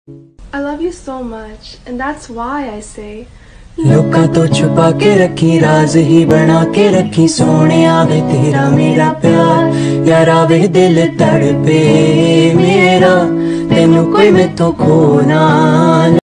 I love you so much, and that's why I say लोकां तो छुपा के रखी राज ही बना के रखी सोने आवे तेरा मेरा प्यार यार आवे दिल तड़पे मेरा तेनू कोई मैं तो खोना